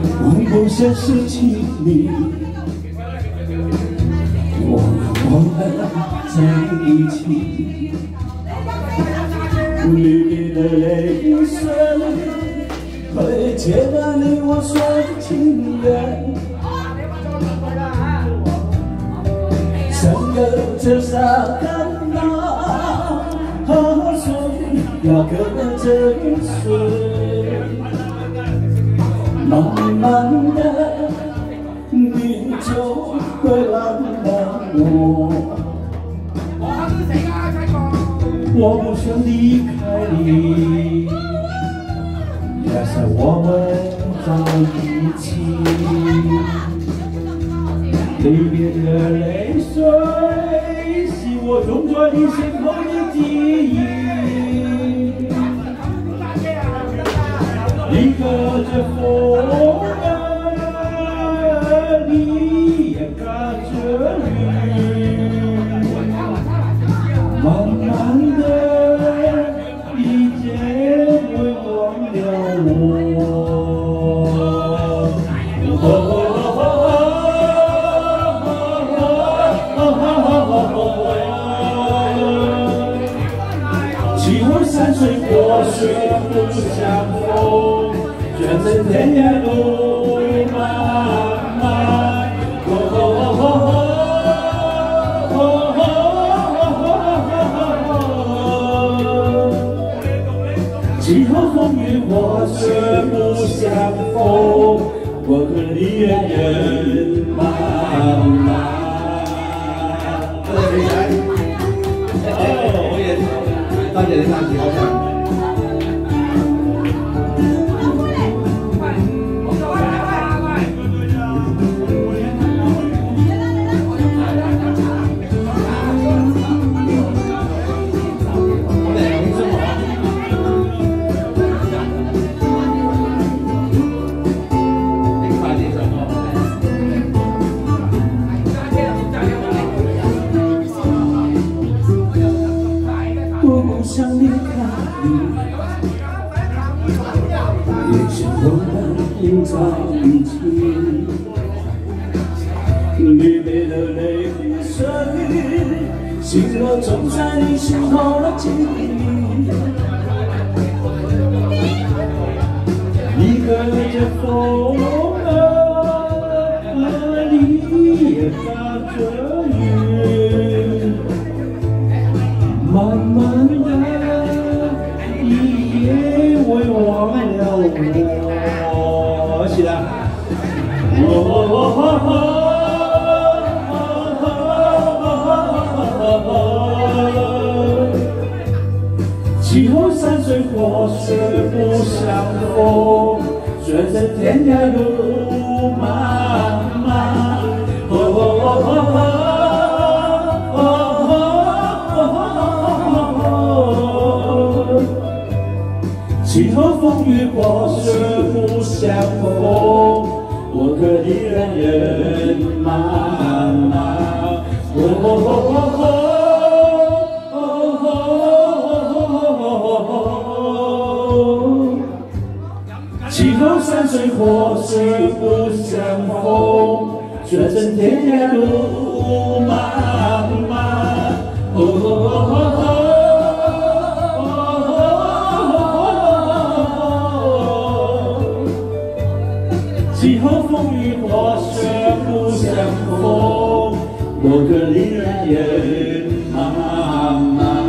我不想失去你，我们在一起。离别的泪水会填满你我所有情缘，像隔着沙滩那河水要隔着雨水，慢慢的你就会忘了我。我不想离开你，要是我们在一起。离别的泪水是我种在你心头的记忆。你隔着风儿，你也隔着雨。慢慢的，你也会忘了我。气温山水过水不相逢，转身天涯路漫漫。气候风雨或许不相逢，我和你远远茫茫。 我也大姐的唱起好像。 我不想离开你，也许我们在一起。离别的泪水，是我种在你心头的记忆。你隔着风儿，你也隔着雨。 慢慢的，你也会忘了我。是啦。气候山水或许不相逢，转身天涯路漫漫。气候风雨或许不相逢，我和你远远茫茫。气候山水或许不相逢，转身天涯路漫漫。气候风雨或许不相逢，我和你远远茫茫。